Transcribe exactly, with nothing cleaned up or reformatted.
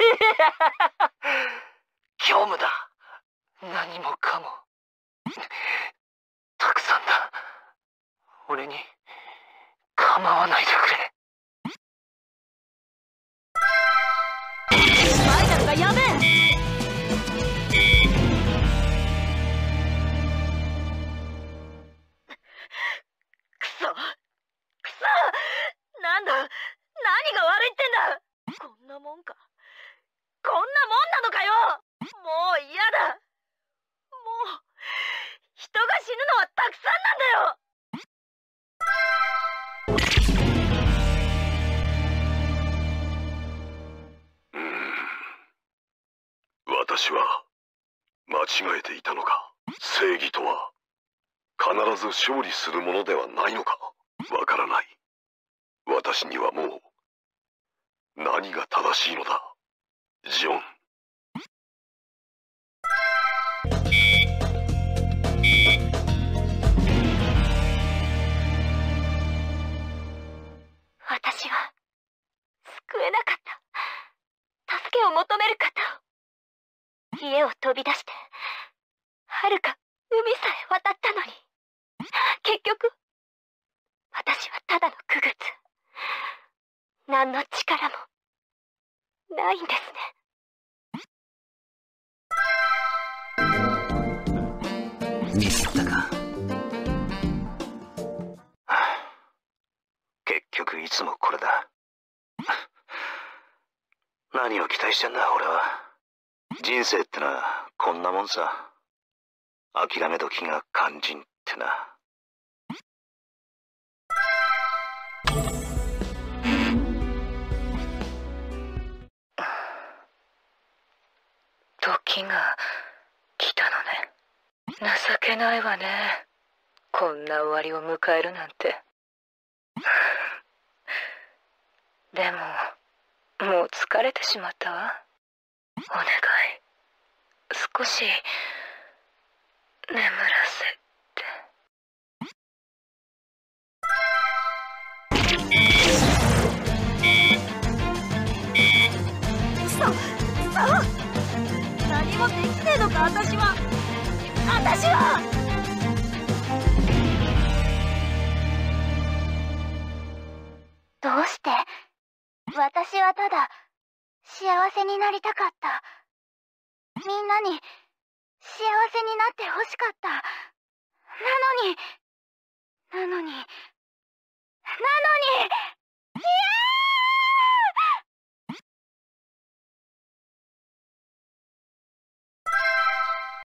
虚無だ。何もかもたくさんだ。俺に構わないでくれ。 ファイナルがやべえ。くそくそ、なんだ、何が悪いってんだ。こんなもんか、こんなもんなのかよ。もう嫌だ。もう人が死ぬのはたくさんなんだよ。 うーん、私は間違えていたのか。正義とは必ず勝利するものではないのか。わからない。私にはもう何が正しいのだ、ジョン。 私は救えなかった。助けを求める方を。家を飛び出してはるか海さえ渡ったのに、結局私はただの傀儡。何の力もないんですね。 ミスったか。結局いつもこれだ。何を期待してんだ俺は。人生ってのはこんなもんさ。諦め時が肝心ってな。時が来たのね。情けないわね、こんな終わりを迎えるなんて。でももう疲れてしまったわ。お願い、少し眠らせて。嘘嘘、何もできねえのか私は。私はどうして？私はただ幸せになりたかった。みんなに幸せになってほしかった。なのになのに